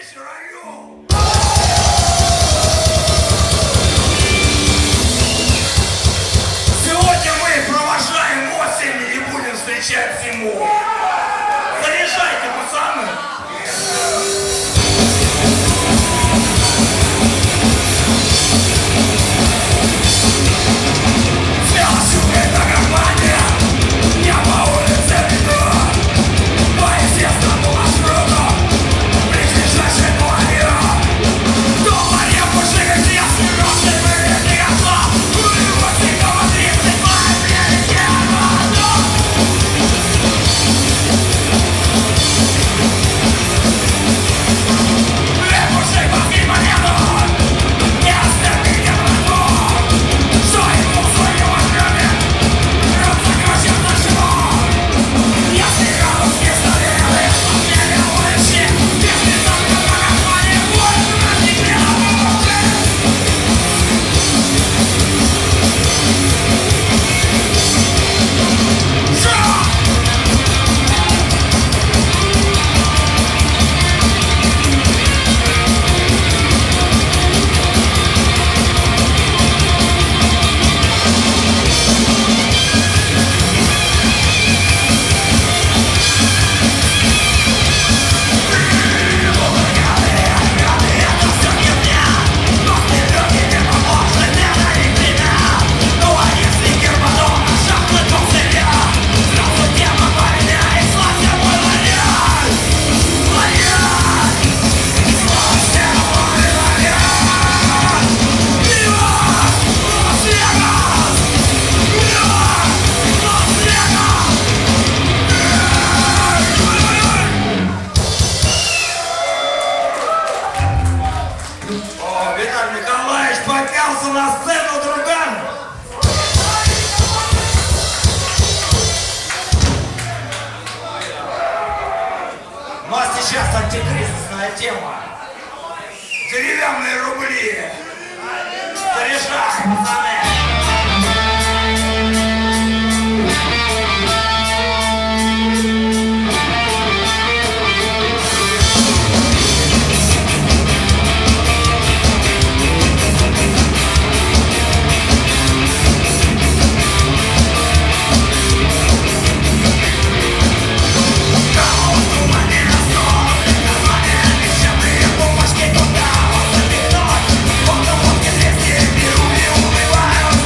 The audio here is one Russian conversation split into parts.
Сегодня мы провожаем осень и будем встречать зиму. Заряжайте, пацаны! Виталий Николаевич поднялся на сцену, друган! У нас сейчас антикризисная тема. Деревянные рубли. Заряжай, пацаны! Бумажки туда, вот запяток, вот на водке 200 беру и убиваю.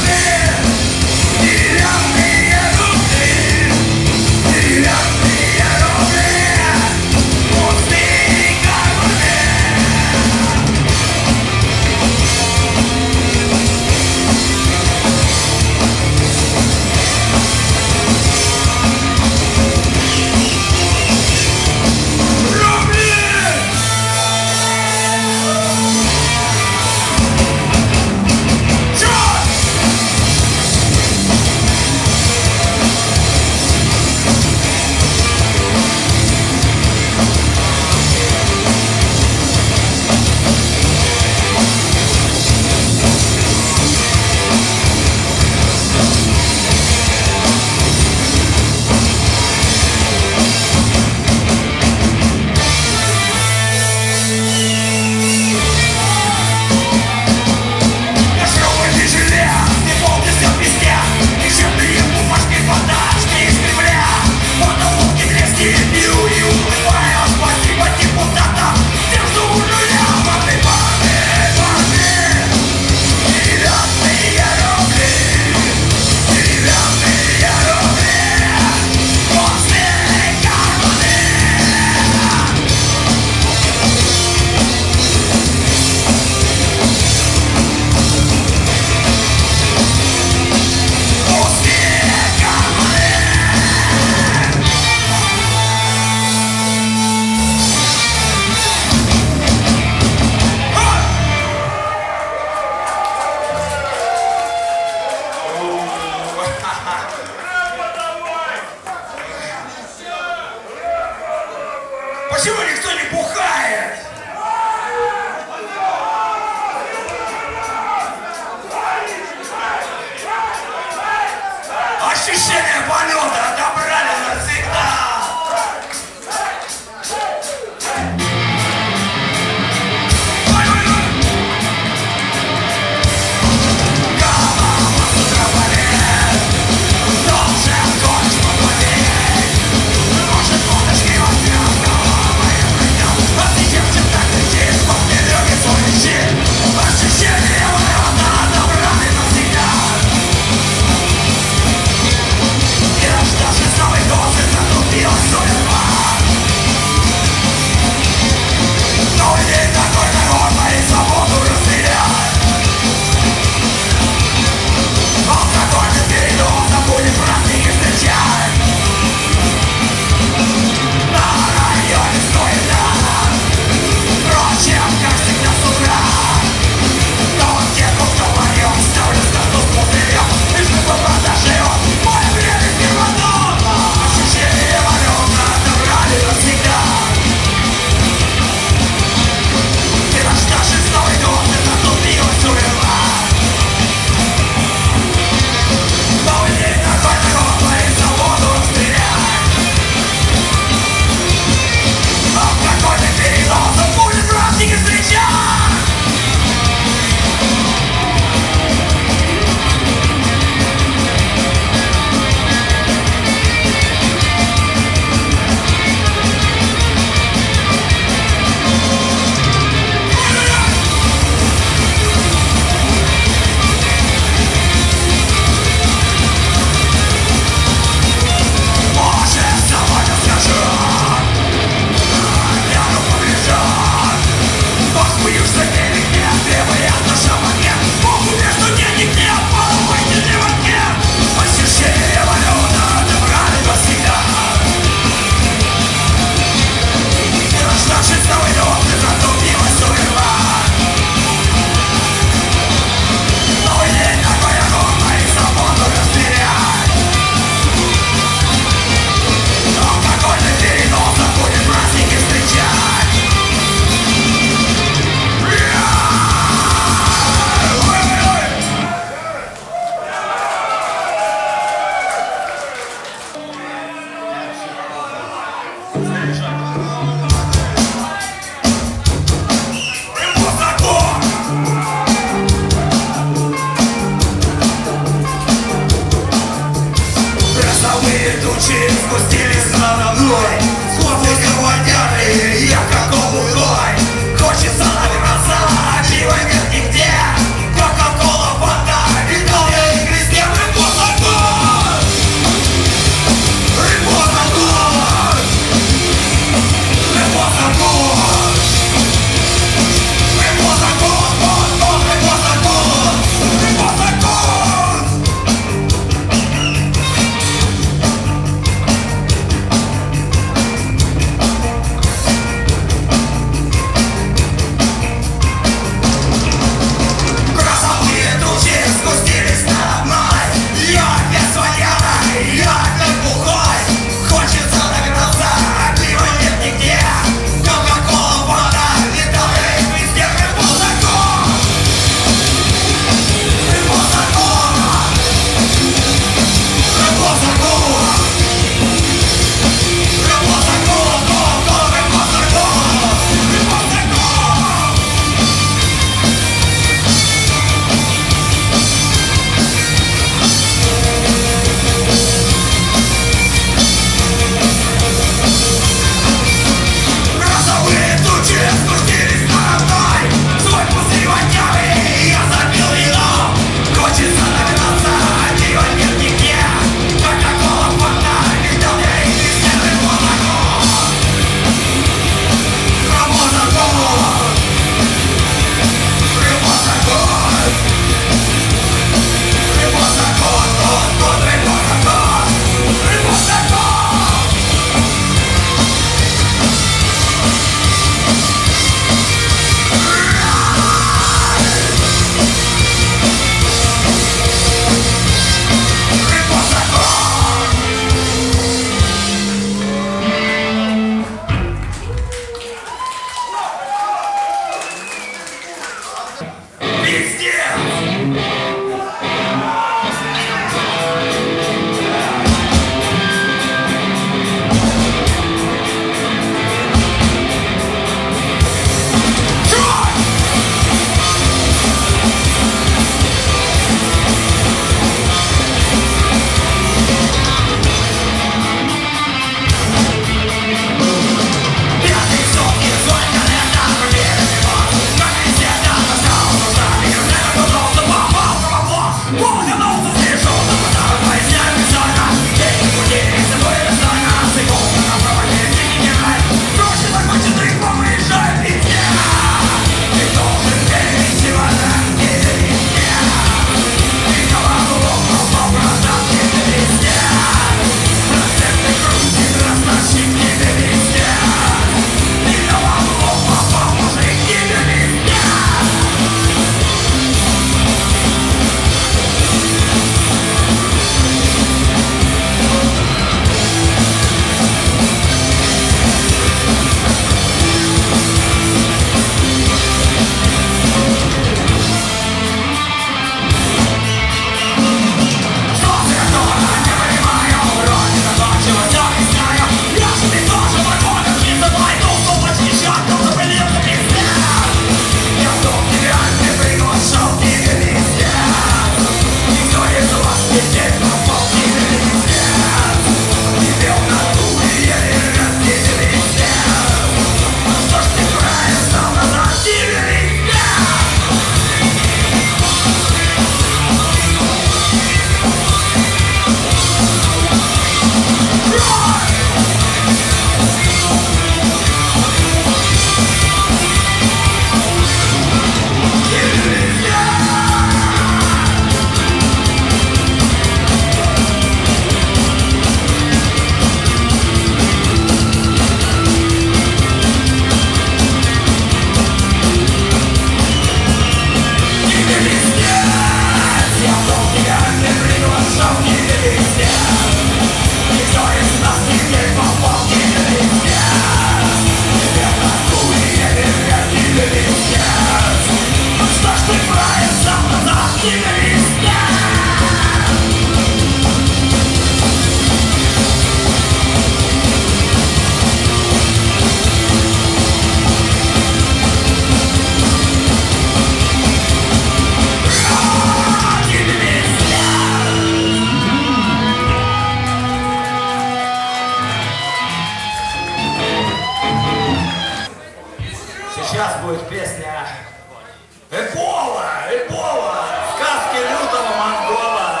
сейчас будет песня Эбола, Эбола, сказки лютого монгола.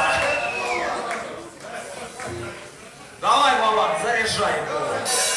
Давай, Вован, заряжай Эболу.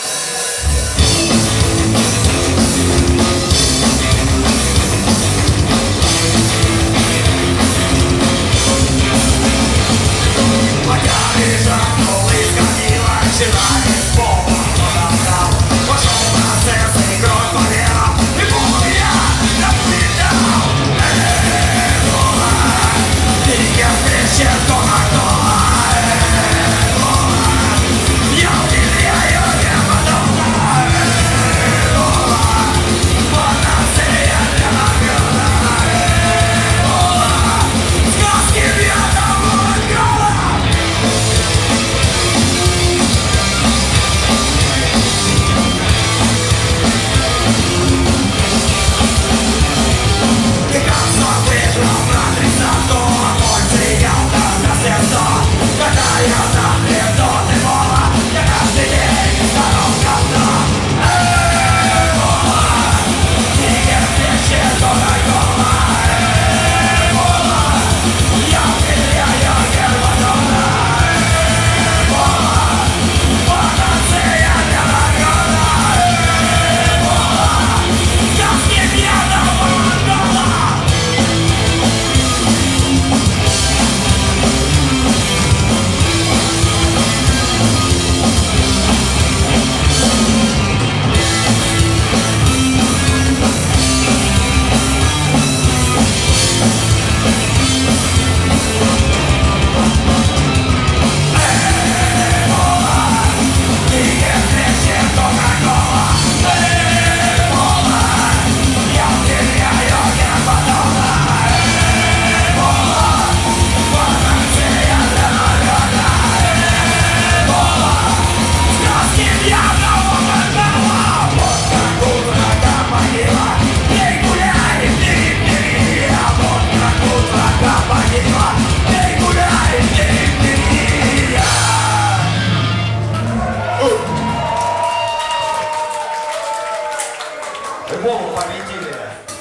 Эболу победили.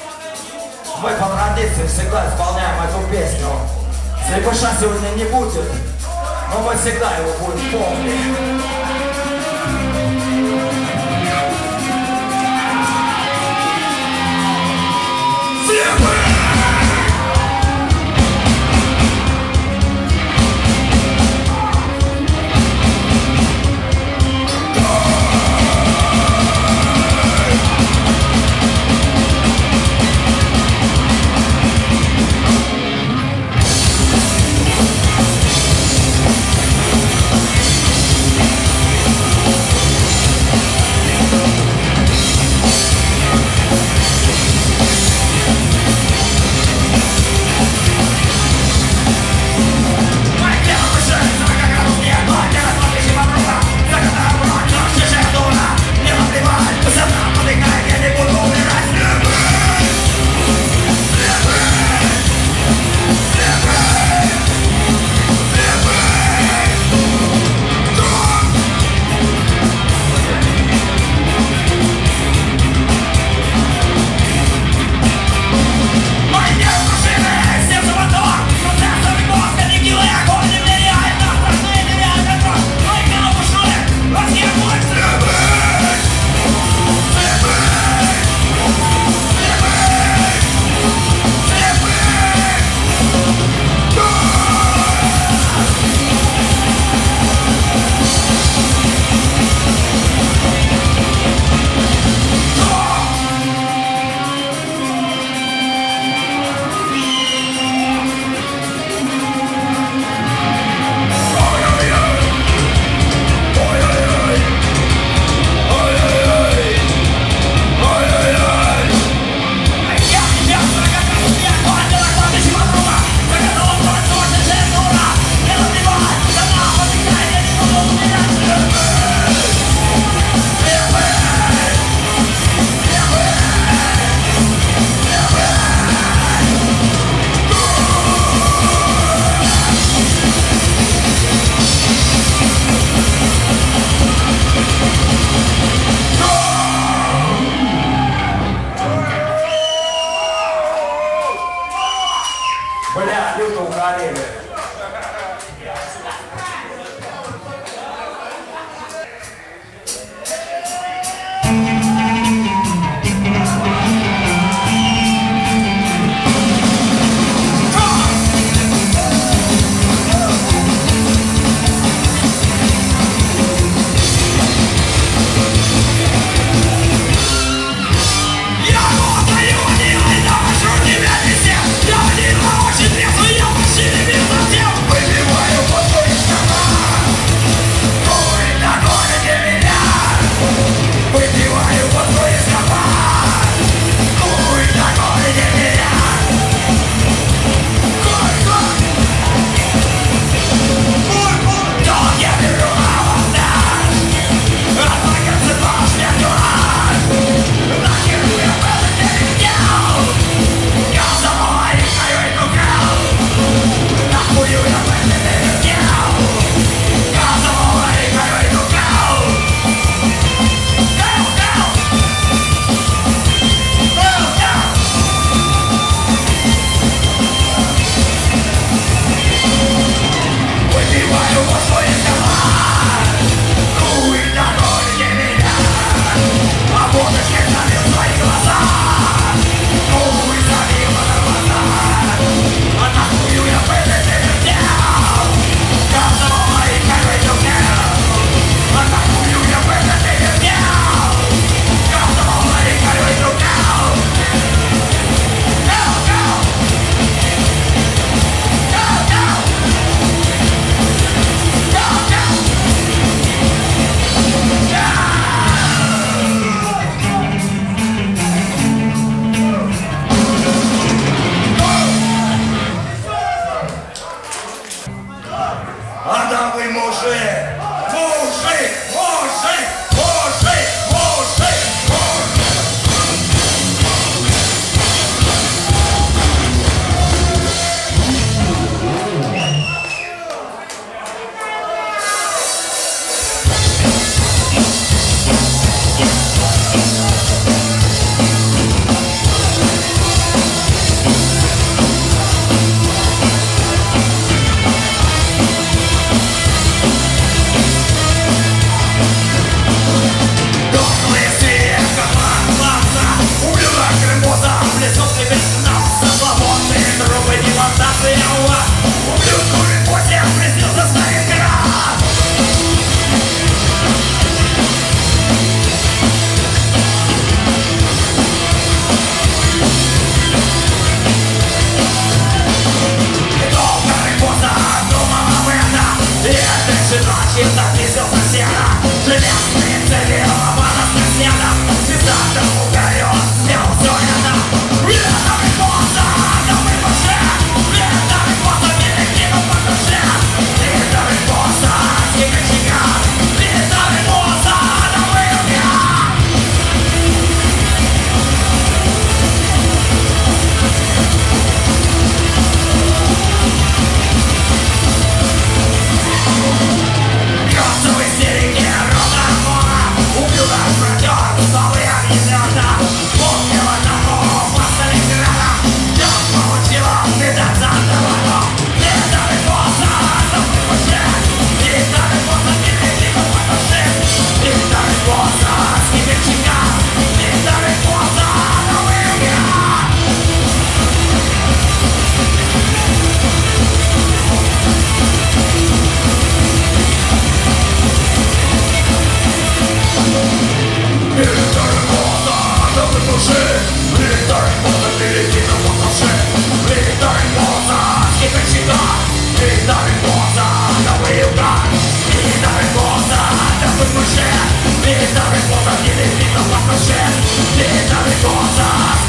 Мы по традиции всегда исполняем эту песню. Слепыша сегодня не будет, но мы всегда его будем помнить.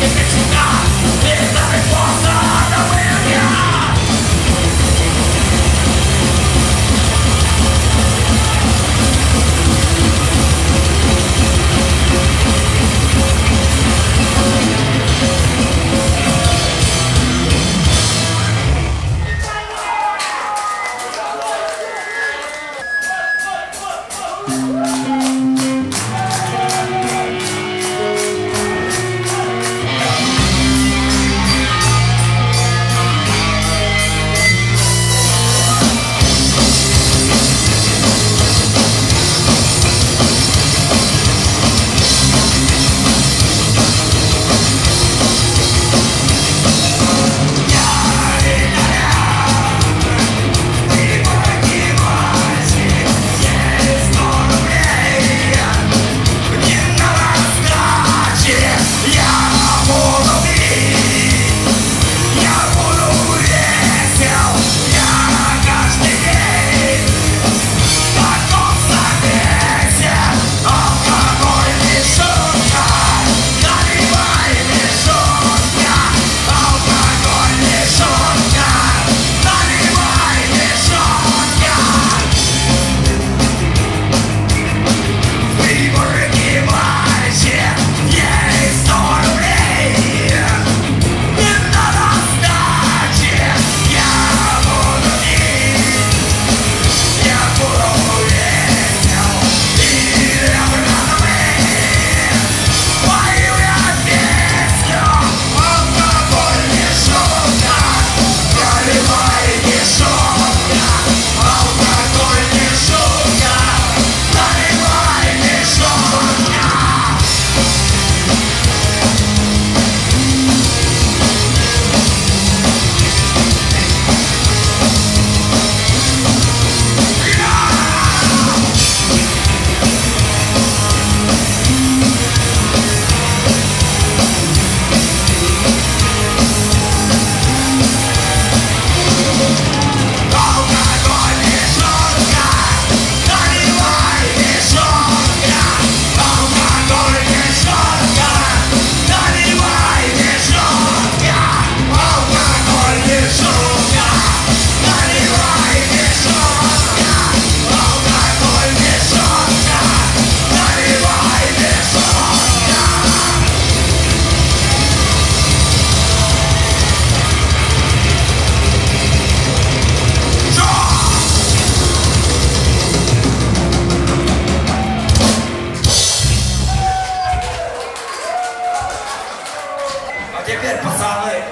Теперь, пацаны,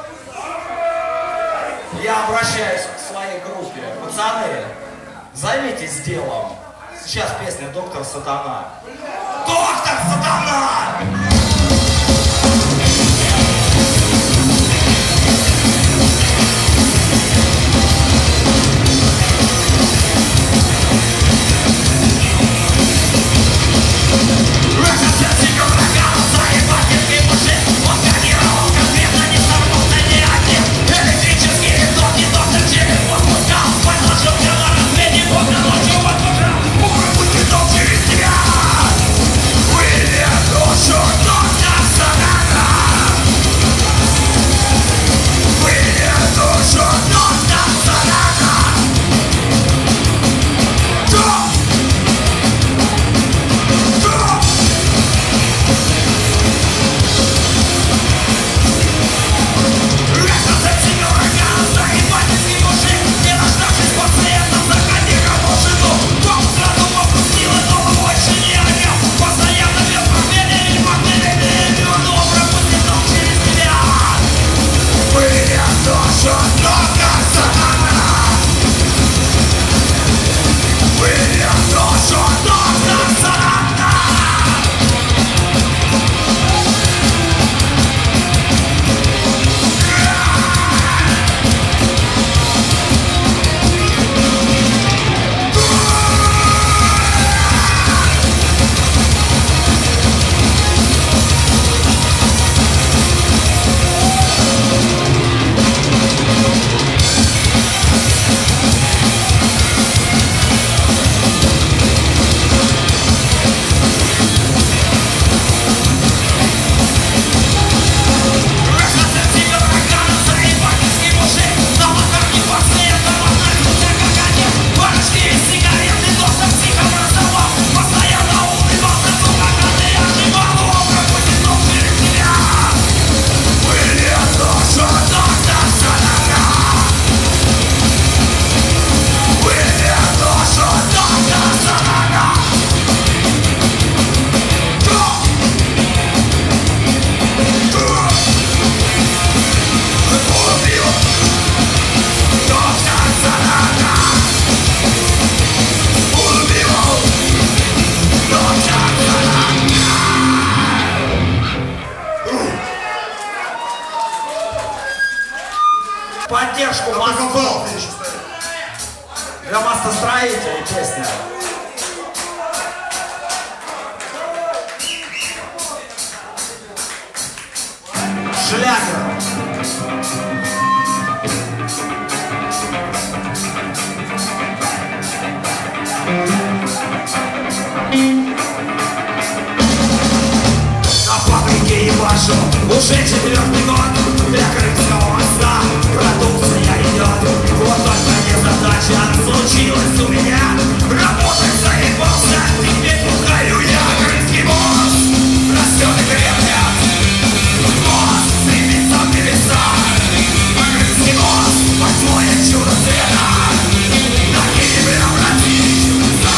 я обращаюсь к своей группе. Пацаны, займитесь делом. Сейчас песня «Доктор Сатана». Доктор Сатана! Sure. поддержку мостов. Для мостостроителей песня. Шлягер. На фабрике ебашу уже 4-й год. Для Крымского моста продукция идет. Вот только незадача случилась у меня. Работать заебался, теперь пускаю я. Крымский мост растет и крепнет. Мост стремится в небеса. А Крымский мост — 8-е чудо света. На Киеве обратили чудеса.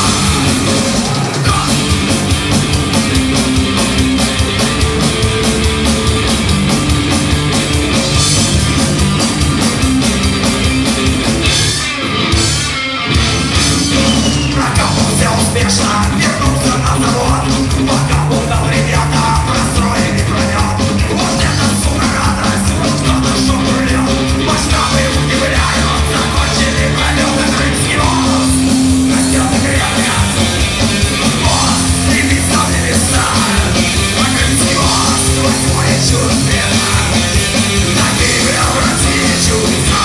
Успешно вернулся на завод. Пока Богдан ребята простроили пролет. Вот это, сука, радость, вот кто-то шок рулет. Масштабы удивляют, закончили пролет. На Крымский мост растет и крепнет. Мост стремится в небеса. На Крымский мост 8-е чудо света. На Киеве обратили чудеса.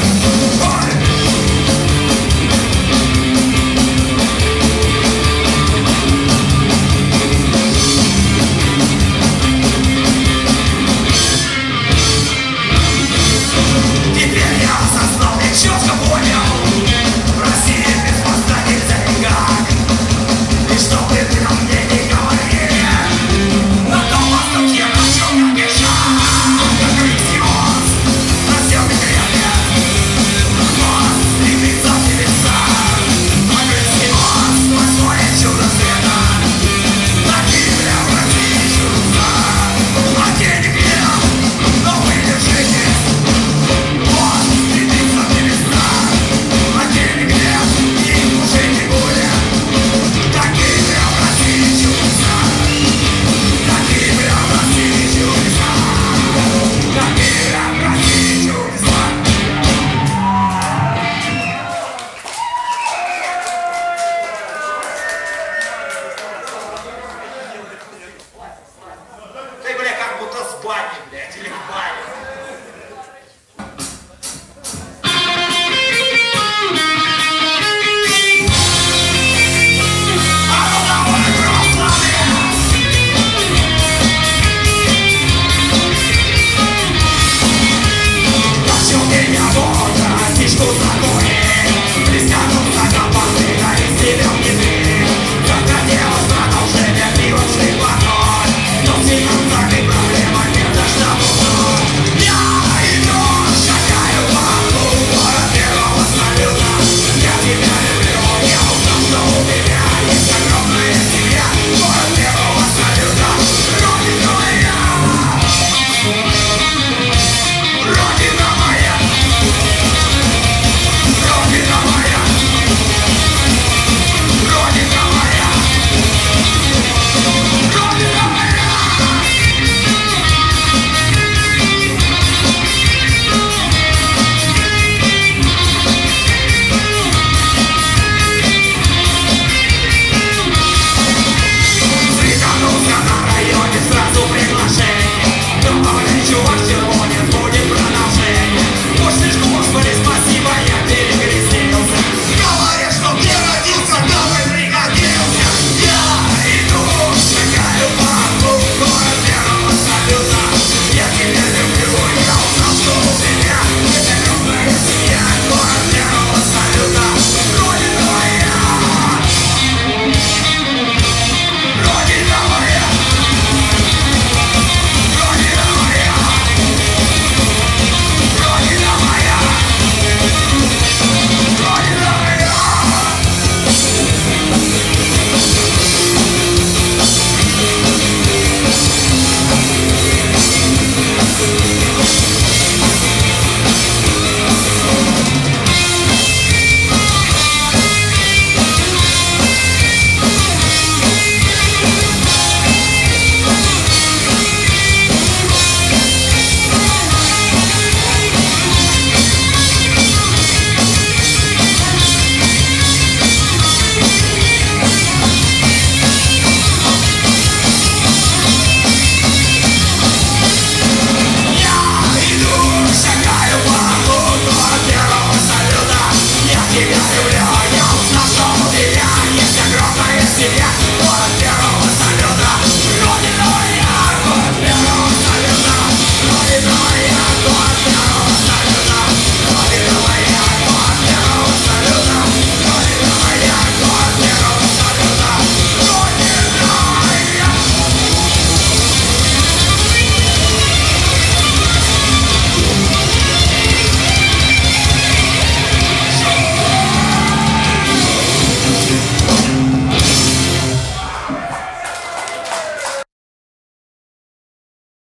Четко понял, в России без моста нельзя никак. И что бы ты нам мне не говорили, на том востоке начал я бежать. На Крымский мост растет и крепнет. Мост стремится в небеса. На Крымский мост 8-е чудо света. На Киеве обратили чудеса. А денег нет, но вы держитесь. Мост стремится в небеса. А денег нет, их уже не будет. Такие обратили чудеса. Такие обратили чудеса. Такие обратили чудеса. Ты, бля, как будто с бани, блядь, или в бане. Птичку загони, прискакнул закопанный, горит себе внутри. Захотелось продолжения пивочный поток, но в сильном закрыть проблема нет за что уснуть. Я иду, шагаю по окну, город первого салюта. Я тебя люблю, я узнал, что у меня есть огромная семья. Город первого салюта, Родина моя. Родина моя. Родина моя, Родина моя, Родина моя. Свиханулся на районе, сразу приглашение. Добавляй, чувак, червонец, будет продолжение. Пусть Господи, спасибо, я перекрестился. Говорят, что где родился, там и пригодился. Я иду, шагаю по окну, город первого салюта. Я тебя люблю, я узнал, что у меня есть огромная семья. Город первого салюта, Родина моя. Родина моя. Родина моя. Родина моя. Родина моя. Родина моя.